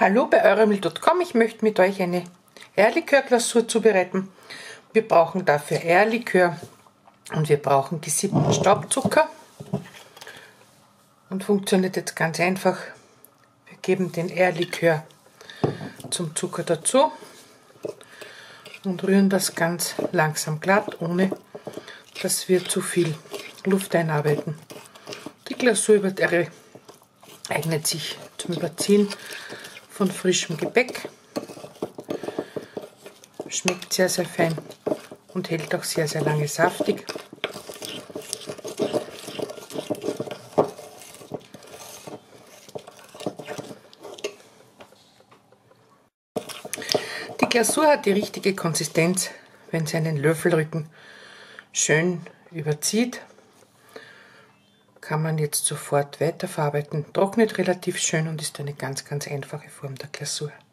Hallo bei Euromilch.com, ich möchte mit euch eine Eierlikör-Glasur zubereiten. Wir brauchen dafür Eierlikör und wir brauchen gesiebten Staubzucker. Und funktioniert jetzt ganz einfach. Wir geben den Eierlikör zum Zucker dazu und rühren das ganz langsam glatt, ohne dass wir zu viel Luft einarbeiten. Die Glasur eignet sich zum Überziehen von frischem Gebäck. Schmeckt sehr, sehr fein und hält auch sehr, sehr lange saftig. Die Glasur hat die richtige Konsistenz, wenn sie einen Löffelrücken schön überzieht. Kann man jetzt sofort weiterverarbeiten. Trocknet relativ schön und ist eine ganz, ganz einfache Form der Glasur.